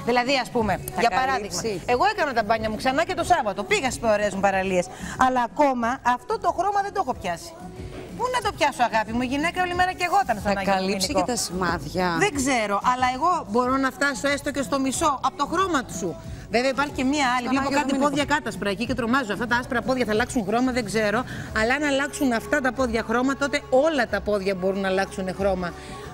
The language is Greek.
Δηλαδή, ας πούμε, για παράδειγμα, εγώ έκανα τα μπάνια μου ξανά και το Σάββατο. Πήγα στις ωραίες μου παραλίες. Αλλά ακόμα αυτό το χρώμα δεν το έχω πιάσει. Πού να το πιάσω, αγάπη μου, η γυναίκα όλη μέρα και εγώ ήταν στον Άγιο. Θα καλύψει και τα σημάδια. Δεν ξέρω, αλλά εγώ μπορώ να φτάσω έστω και στο μισό από το χρώμα του σου. Βέβαια υπάρχει και μία άλλη. Βλέπω κάτι πόδια κάτασπρα εκεί και τρομάζω. Αυτά τα άσπρα πόδια θα αλλάξουν χρώμα, δεν ξέρω. Αλλά αν αλλάξουν αυτά τα πόδια χρώμα, τότε όλα τα πόδια μπορούν να αλλάξουν χρώμα.